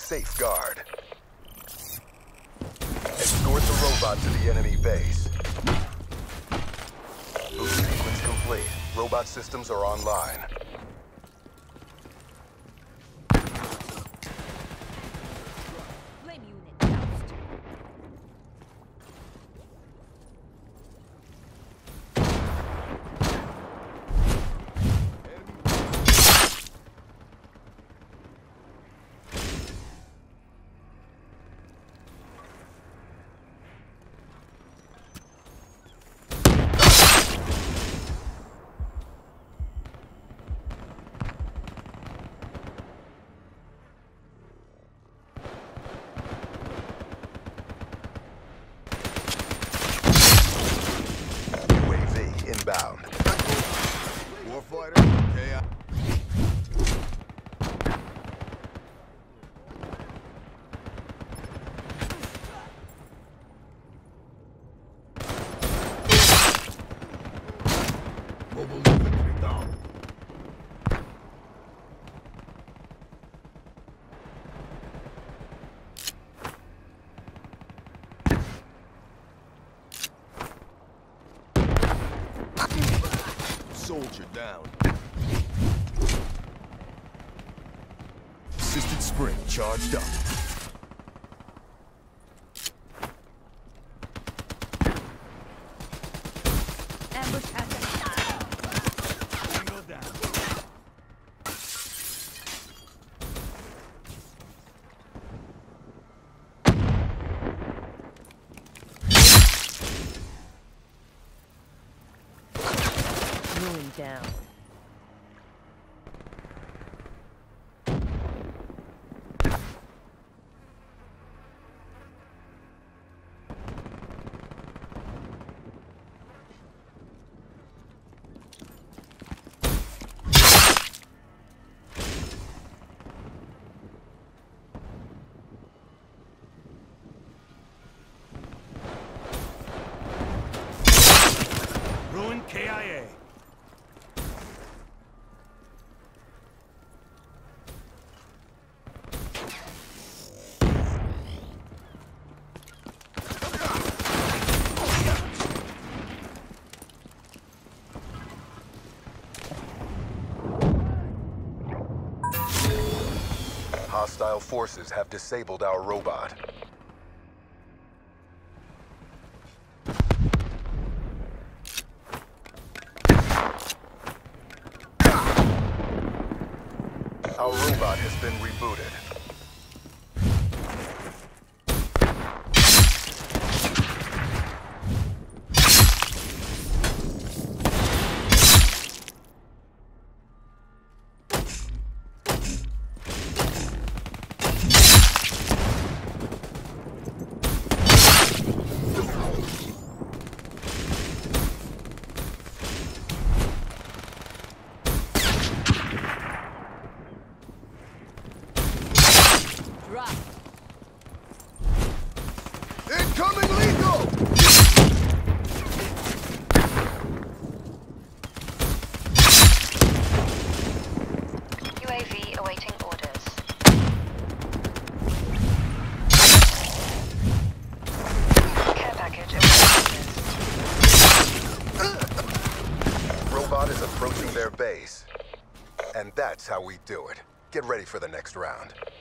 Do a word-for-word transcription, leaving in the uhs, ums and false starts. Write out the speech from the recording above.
Safeguard. Escort the robot to the enemy base. Boost sequence complete. Robot systems are online. Flame unit doused. U A V inbound. Warfighter, K I. Mobile infantry down. Soldier down. Assisted spring charged up. Ambush hazard. Tango down. Ruin down. Ruin K I A. Hostile forces have disabled our robot. Our robot has been rebooted. Drop. Incoming lethal! U A V awaiting orders. Care package awaiting orders. Robot is approaching their base. And that's how we do it. Get ready for the next round.